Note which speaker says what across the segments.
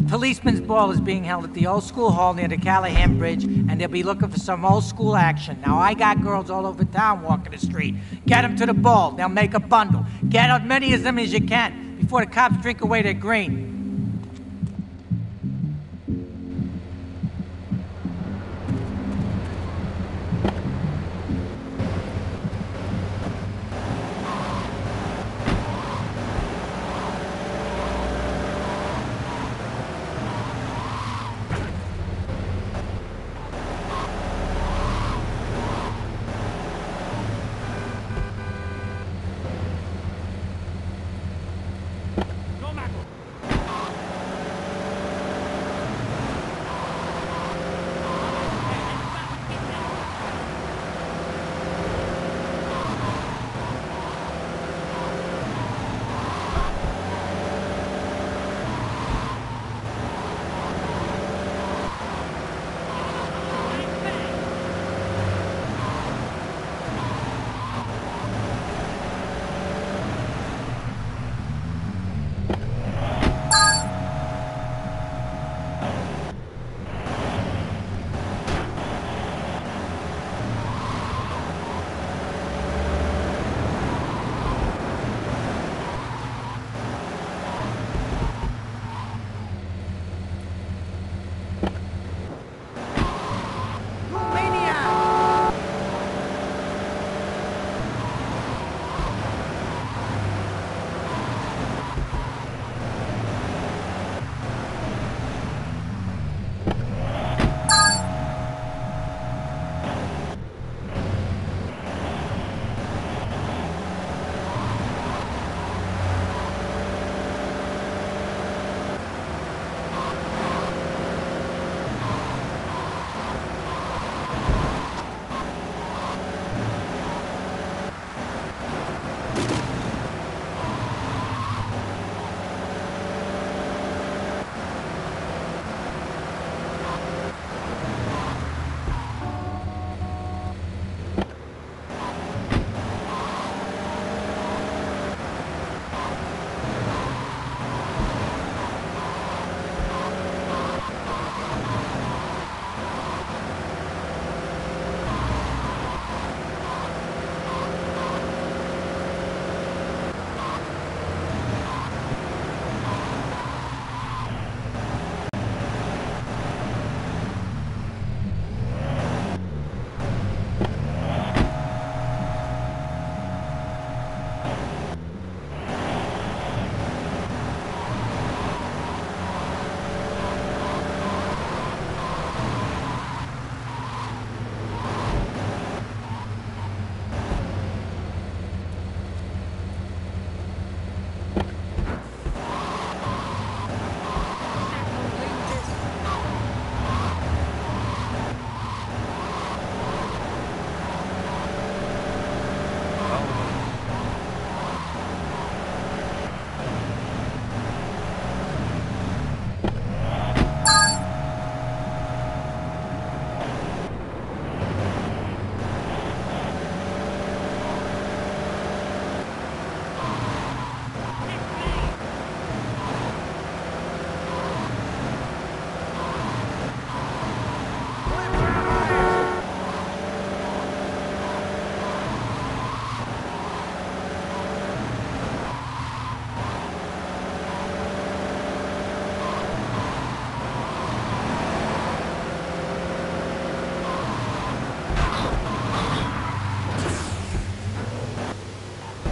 Speaker 1: Policeman's ball is being held at the old school hall near the Callahan Bridge, and they'll be looking for some old school action. Now, I got girls all over town walking the street. Get them to the ball. They'll make a bundle. Get as many of them as you can before the cops drink away their green.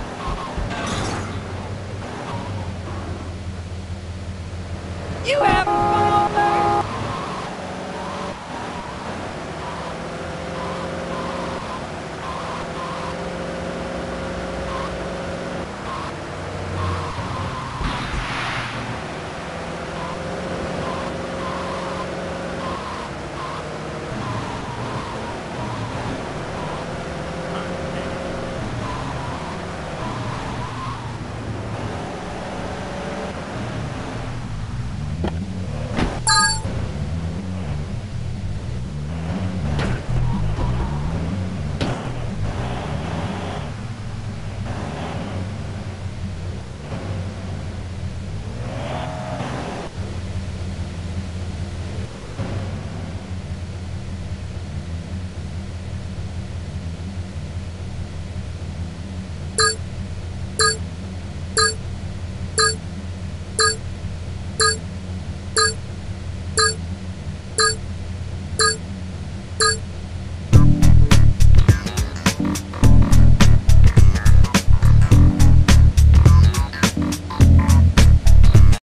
Speaker 2: You have